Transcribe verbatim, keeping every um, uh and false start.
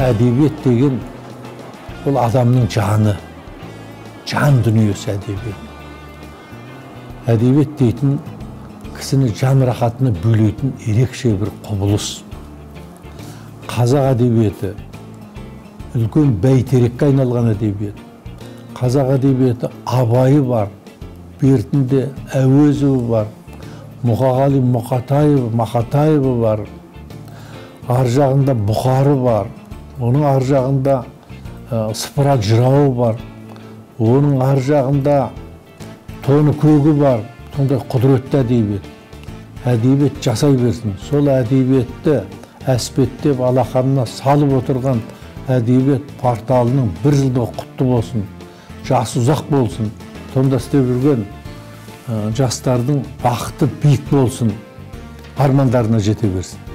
әдебиет деген бұл адамның жаны, жан дүниесі әдебиет. Әдебиет дейтін кісіні жан рахатына бөлейтін ерекше бір құбылыс. Қазақ әдебиеті үлкен бәйтерекке айналған әдебиет. Қазақ әдебиеті Абайы бар, бертінде Әуезові бар, Мұқағали Мұқатаевы, Мақатаевы бар, ар жағында Бұхары бар, оның ар жағында Сыпыра жырауы бар, оның ар жағында Тоны көгі бар, сондай құдіретті әдебиет. Әдебиет жасай берсін. Сол әдебиетті әспеттеп алақанына салып отырған әдебиет порталының бір жылдығы құтты болсын, жасы ұзақ болсын, сонда істеп жүрген жастардың бақыты биік болсын, армандарына жете берсін.